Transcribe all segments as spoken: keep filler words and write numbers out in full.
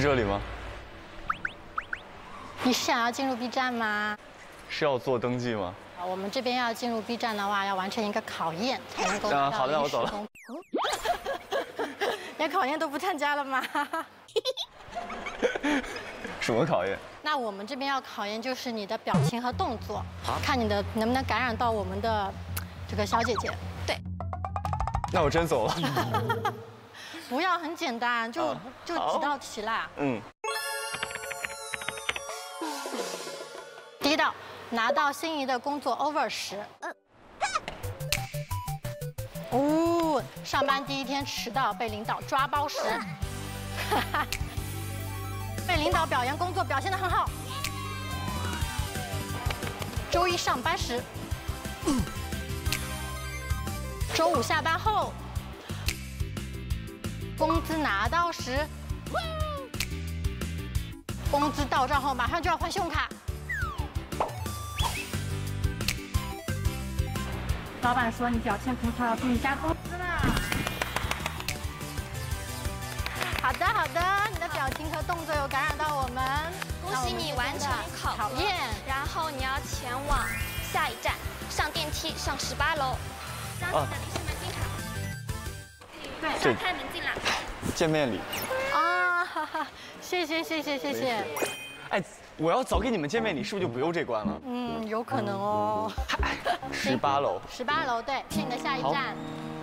这里吗？ 你是想要进入 B 站吗？ 是要做登记吗？ 啊，我们这边要进入 B 站的话，要完成一个考验才能够拿到好的，我走了。 连考验都不参加了吗？ 什么考验？ 那我们这边要考验就是你的表情和动作，看你的能不能感染到我们的这个小姐姐。对。 那我真走了。 不要，很简单，就就几道题啦。嗯。第一道，拿到心仪的工作 offer 时。哦，上班第一天迟到被领导抓包时。被领导表扬工作表现得很好。周一上班时。周五下班后。工资拿到时。工资到账后马上就要还信用卡。老板说你表现不错，要给你加工资了。好的好的，你的表情和动作有感染到我们， 恭喜你完成考考验。 然后你要前往下一站，上电梯上十八楼，将你的临时门禁卡，对，上开门进来。 见面礼。 啊，哈哈，谢谢谢谢谢谢。 哎，我要早给你们见面礼，是不是就不用这关了？ 嗯，有可能哦。 十八楼。 十八楼，对，是你的下一站。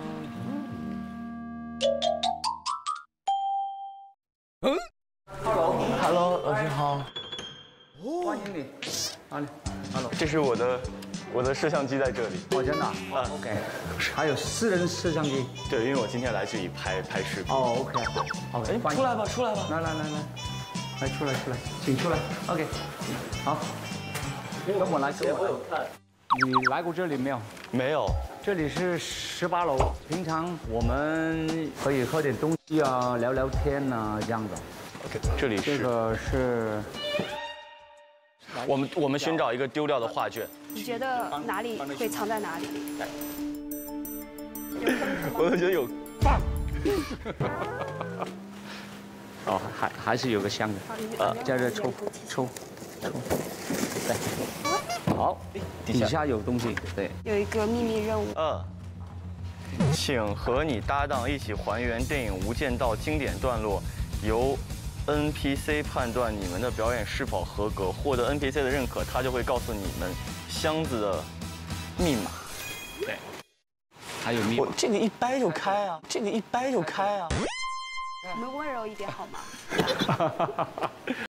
嗯 ，Hello，Hello， 老师好。 欢迎你。啊，Hello， 这是我的我的摄像机在这里。 哦，真的啊 ？OK。还有私人摄像机。 对，因为我今天来这里拍拍视频。 哦 ，OK， 好。 哎，出来吧，出来吧。 来来来来，来出来出来，请出来。OK， 好。跟我来，跟我有看。你来过这里没有？ 没有。 这里是十八楼，平常我们可以喝点东西啊，聊聊天呐，这样子。 OK， 这里是。 这个是。 我们我们寻找一个丢掉的画卷。 你觉得哪里会藏在哪里？ 我觉得有棒。 哦，还还是有个箱子，呃，在这抽抽抽，对，好，底下有东西，对， 有一个秘密任务。 嗯，请和你搭档一起还原电影《无间道》经典段落，由 N P C 判断你们的表演是否合格，获得 N P C 的认可，他就会告诉你们箱子的密码。对， 还有密码。 我这个一掰就开啊，这个一掰就开啊。 我们温柔一点好吗？